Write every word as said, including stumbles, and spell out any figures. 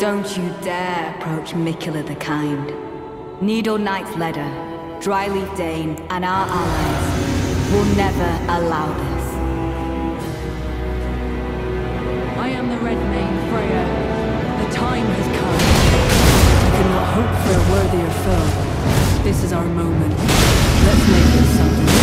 Don't you dare approach Miquella the Kind. Needle Knight's Ledder, Dryleaf Dane, and our allies will never allow this. I am the Red Mane, Freya. The time has come. I could not hope for a worthier foe. This is our moment. Let's make it something.